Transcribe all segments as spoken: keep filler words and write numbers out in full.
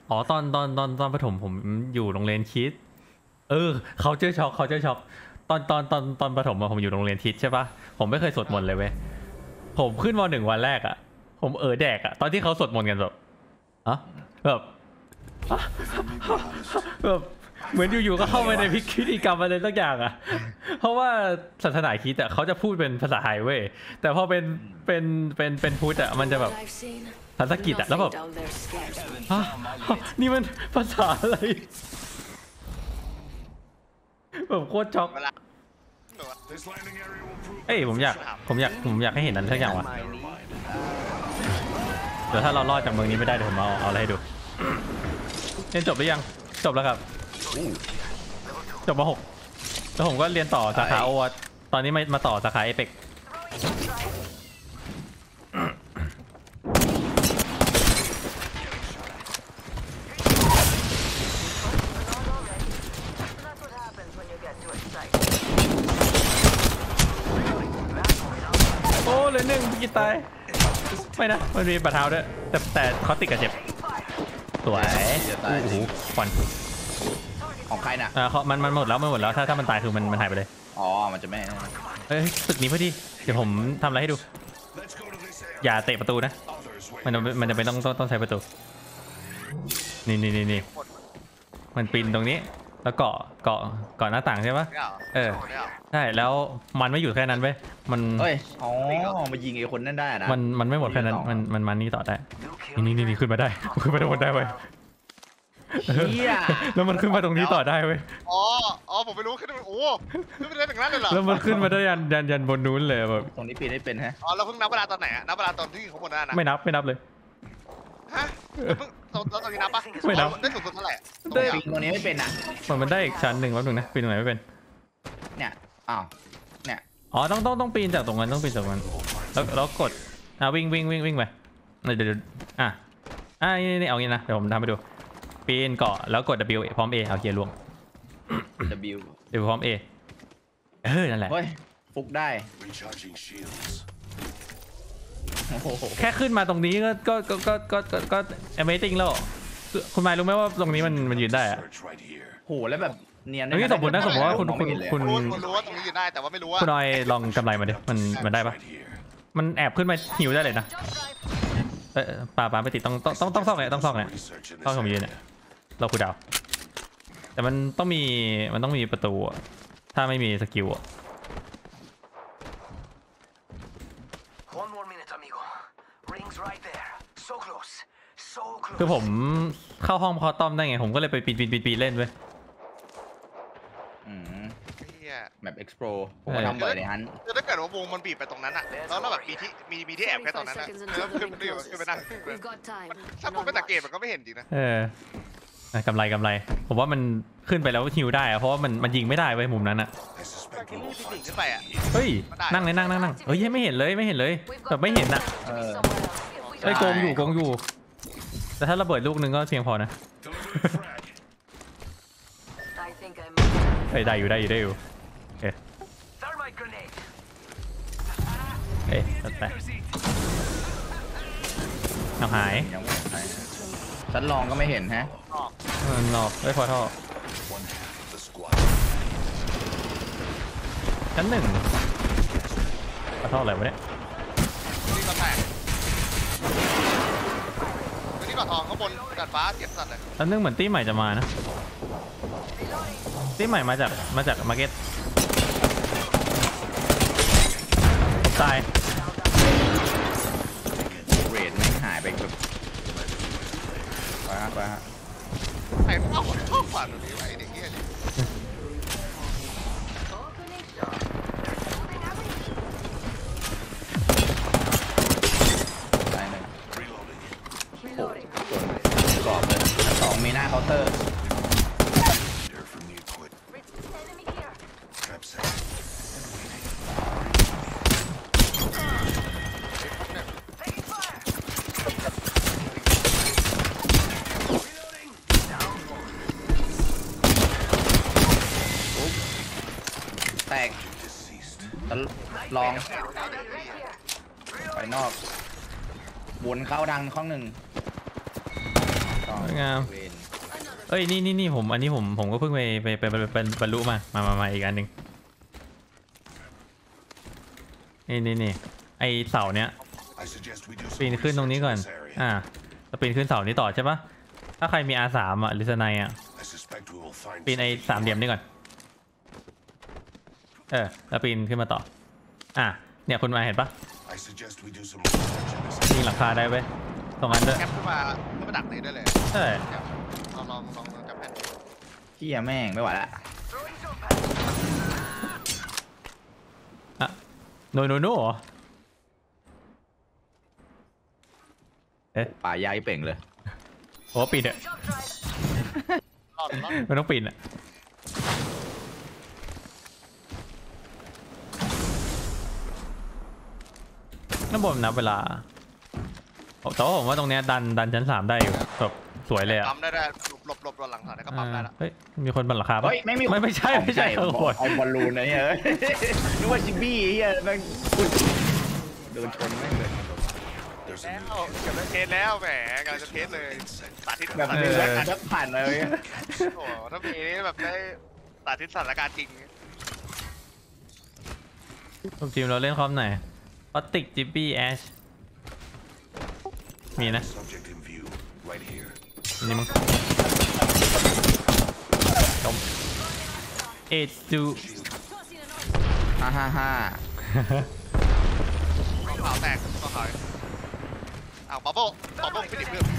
อ๋อตอนตอนตอนตอนประถมผมอยู่โรงเรียนคิดเออเขาเจอช็อกเขาเจอช็อกตอนตอนตอนตอนประถมผมอยู่โรงเรียนคิดใช่ปะผมไม่เคยสวดมนต์เลยเว้ยผมขึ้นมหนึ่งวันแรกอะผมเออแดกอะตอนที่เขาสวดมนต์กันแบบอ่ะแบบแบบเหมือนอยู่ๆก็เข้าไปในพิธีกรรมอะไรสักอย่างอะเพราะว่าศาสนาคริสต์อะเขาจะพูดเป็นภาษาไทยเว้ยแต่พอเป็นเป็นเป็นเป็นพุทธอะมันจะแบบภาษาอังกฤษอะแล้วแบบนี่มันภาษาอะไรแบบโคตรช็อกเอ้ยผมอยากผมอยากผมอยากให้เห็นนั้นสักอย่างวะเดี๋ยวถ้าเรารอดจากเมืองนี้ไม่ได้เดี๋ยวผมเอาเอาอะไรให้ดูเรียนจบหรือยังจบแล้วครับจบม.หกแล้วผมก็เรียนต่อสาขาโอวัตตอนนี้มามาต่อสาขาเอเปกโอ้เลยหนึ่งกินตายไม่นะมันมีปะเท้าด้วยแต่แต่เขาติดกับเจ็บสวยโอ้โหควันของใครน่ะอ่าเขามันมันหมดแล้วมันหมดแล้วถ้าถ้ามันตายคือมันมันหายไปเลยอ๋อมันจะไม่เอ้ยตึกนี้พอดีเดี๋ยวผมทำอะไรให้ดูอย่าเตะประตูนะมันมันจะเป็นต้องต้องใช้ประตูนี่นี่นี่นี่มันปีนตรงนี้แล้วเกาะเกาะเกาะหน้าต่างใช่ปะเออใช่แล้วมันไม่อยู่แค่นั้นเว้ยมันเฮ้ยอ๋อมายิงไอ้คนนั่นได้นะมันมันไม่หมดแค่นั้นมันมันมันนี่ต่อได้นี่นี่นี่ขึ้นมาได้ขึ้นมาได้หมดได้เว้ยแล้วมันขึ้นมาตรงนี้ต่อได้เว้ยอ๋ออ๋อผมไม่รู้ขึ้นโอ้ขึ้นไปได้ถึงนั้นเลยเหรอแล้วมันขึ้นมาได้ยันยันยันบนนู้นเลยแบบตรงนี้ปีนได้เป็นฮะอ๋อเราเพิ่งนับเวลาตอนไหนอะนับเวลาตอนที่เขาหมดแล้วนะไม่นับไม่นับเลยฮะเพิ่งแล้วตอนนี้นับปะไม่นับได้สูงสุดเท่าไหร่ได้ปีนตรงนี้ไม่เป็นอ่ะมันมันได้อีกชั้นหนึ่งแล้วหนึ่งนะปีนตรงไหนไม่เป็นเนี่ยอ้าวเนี่ยอ๋อต้องต้องต้องปีนจากตรงนั้นต้องปีนจากตรงนั้นแล้วแล้วกดอ่ะวิ่งวิ่งวิ่งวิ่งไปเดี๋ยวเดี๋ยวอ่ะอ่ะนี่นี่เอางี้นะเดี๋ยวผมทำให้ดูปีนเกาะแล้วกด W พร้อม A เอาเกียร์ลวง W W พร้อม A เออนั่นแหละเฮ้ยฟุกได้แค่ขึ้นมาตรงนี้ก็ก็ก็ก็ก็ก็ก็ Amazing แล้วคุณหมายรู้ไหมว่าตรงนี้มันมันยืนได้อะโหแล้วแบบเนียนตรงนี้สมบูรณ์นะสมมติว่าคุณคุณคุณรู้ว่าตรงนี้ยืนได้แต่ว่าไม่รู้ว่าคุณออยลองกำไรมาดิมันมันได้ปะมันแอบขึ้นมาหิวได้เลยนะเออป่าป่าไม่ติดต้องต้องต้องต้องซ่องเนี่ยต้องซ่องเนี่ยซ่องของยืนเนี่ยเราคูดาวแต่มันต้องมีมันต้องมีประตูถ้าไม่มีสกิลคือผมเข้าห้องคอต้อมได้ไงผมก็เลยไปปีนปีนปีนปีนเล่นเว้ยแบบ explore ผมมาทำบ่อยในฮันคือถ้าเกิดว่าวงมันบีบไปตรงนั้นอะแล้วเราแบบมีที่มีมีที่แอบแค่ตรงนั้นอะแล้วขึ้นไปขึ้นไปนั่งถ้าผมไม่สังเกตมันก็ไม่เห็นจริงนะเออกำไรกำไรผมว่ามันขึ้นไปแล้วฮิวได้อะเพราะว่ามันมันยิงไม่ได้ไว้มุมนั้นอะขึ้นไปอะเฮ้ยนั่งเลยนั่งนั่งนั่งเฮ้ยไม่เห็นเลยไม่เห็นเลยแบบไม่เห็นอะเฮ้ยโกงอยู่โกงอยู่แต่ถ้าระเบิดลูกนึงก็เพียงพอนะเฮ้ยได้อยู่ได้อยู่ได้อยู่เอ๊ะเอ๊ะแต่เอาหายฉันลองก็ไม่เห็นฮะนอกไม่พอท่อชั้นหนึ่งพอท่ออะไรวะเนี่ยนี่ก็แตกนี่ก็ทองข้างบนดาดฟ้าเก็บสัตว์เลยชั้นหนึ่งเหมือนตีใหม่จะมานะตีใหม่มาจากมาจากมาร์เก็ตตายเรดไม่หายไปแบบไปฮะไปฮะไอ้พวกเอาเข้าฝันตรงนี้ไอ้เด็กเงี้ยตายหนึ่งโอ้กรอบเลยสองมีหน้าเคาน์เตอร์แตกลองไปนอกวนเข้าดังข้องหนึ่งไงามเวนเอ้ยนี่นี่นี่ผมอันนี้ผมผมก็เพิ่งไปไปไปไปไปบรรลุมามามามาอีกอันหนึ่งนี่นี่นี่ไอเสาเนี้ยปีนขึ้นตรงนี้ก่อนอ่าจะปีนขึ้นเสานี้ต่อใช่ปะถ้าใครมี อาร์ สาม อ่ะหรือสไนอ่ะปีนไอสามเหลี่ยมนี่ก่อนเออแล้วปีนขึ้นมาต่ออ่ะเนี่ยคุณมาเห็นปะยิงหลังคาได้เว้ยตรงนั้นด้วยแคปขึ้นมาก็มาดักในได้เลยใช่ลองลองลองลองจับแผ่นเฮียแม่งไม่ไหวละอ่ะโนโนโนเหรอเอ๊ะป่ายายเป่งเลยโอ้ปีนเถอะรอดรอดไม่ต้องปีนอ่ะน้ำบนนับเวลาแต่ว่าผมว่าตรงเนี้ยดันดันชั้นสามได้อยู่แบบสวยเลยอ่ะปั๊มได้ได้หลบหลบหลบหลังถอยแล้วก็ปั๊มได้ละเฮ้ยมีคนบนหลังคาปะเฮ้ยไม่มีไม่ไม่ใช่ไม่ใช่ข้างบนเอาบอลลูนนะเนี่ยนึกว่าชิบี้เฮียแม่งโดนชนแม่งเลยแล้วเกือบได้เทสแล้วแหมกำลังจะเทสเลยสาธิตแบบสานึธิงตแล้วการทับผ่านเลยโอ้โหถ้ามีนี่แบบได้สาธิตสถานการณ์จริงทีมเราเล่นคอมไหนออติกจิปปี้แอชมีนะนี่มึงจมเอจูฮ่าฮ่าฮ่ากองขาวแตกกองขาวอ้าวป๊อปโป้ป๊อปโป้ฟินิชเพื่อน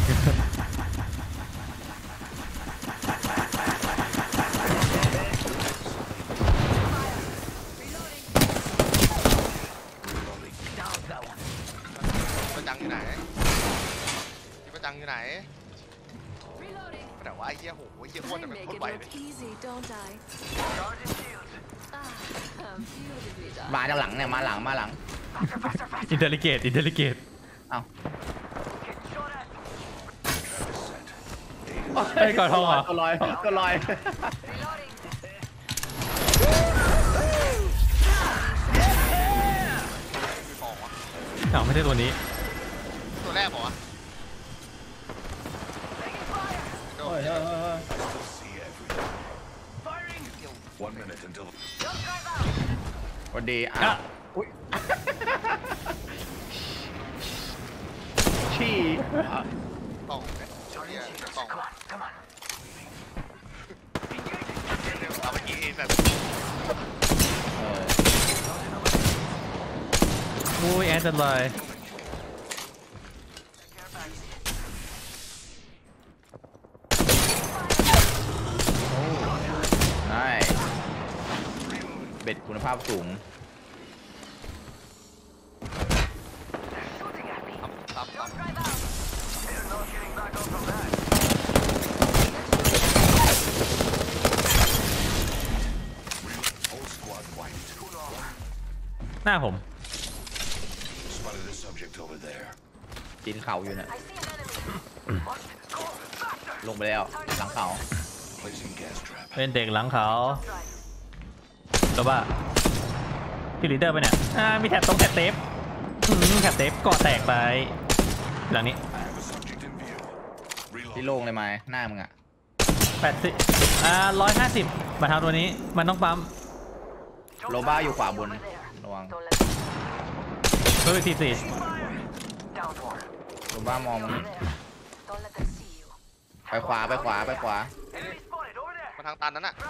ประจังอยู่ไหนประจังอยู่ไหนแต่ว่าไอ้เหี้ยโหไอ้เหี้ยอ้วนแต่แบบโคตรไวเลยมาจากหลังเนี่ยมาหลังมาหลังอินเทลิเกตอินเทลิเกตเอ้าเฮ้ยก่อนทองเหรอก็ลอยก็ลอยมีฟองวะอ้าวไม่ใช่ตัวนี้ตัวแรกบอกว่าโอ้ยเฮ้ยเฮ้ยเฮ้ย สวัสดีอ่ะอ่ะอุ๊ยชี่อ่ะกล่องเนี่ยเหี้ยกล่องเอาไปกี่แบบเอออุ้ยแอนจะลอยได้เบ็ดคุณภาพสูงครับครับหน้าผมจีนเข่าอยู่เนี่ยลงไปแล้วหลังเขาเป็นเด็กหลังเขาตัวบ้าพี่ลีดเดอร์ไปเนี่ยอ่ามีแถบตรงแถบเทปอืมแถบเทปก่อแตกไปหลังนี้ที่โล่งเลยไหมหน้ามึงอ่ะแปดสิบอ่าร้อยห้าสิบมาทางตัวนี้มันต้องปั๊มโลบ้าอยู่ขวาบนระวังเฮ้ยทีสี่โลบ้ามองมึงไปขวาไปขวาไปขวามาทางตันนั้นอ่ะ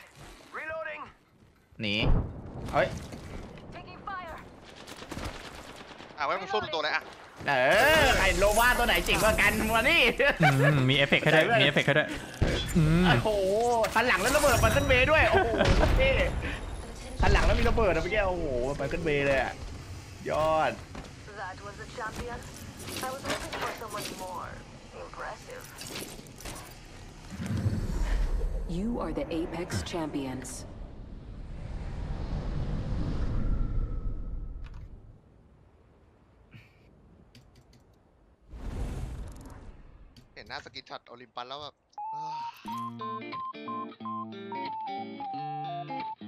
หนีเฮ้ยอ่ะไว้มึงสู้ตัวเลยอ่ะเออไอโลบ้าตัวไหนเจ๋งกว่ากันมานี่อืมมีเอฟเฟกต์ให้ด้วยมีเอฟเฟกต์ให้ด้วยอืมโอ้โหหันหลังแล้วระเบิดมันขึ้นเบย์ด้วยโอ้โหนี่หันหลังแล้วมีระเบิดอะเมื่อกี้โอ้โหมันขึ้นเบย์เลยอะยอด You are the Apex Champions. เห็นหน้าสกินช็อตโอลิมปัสแล้วแบบ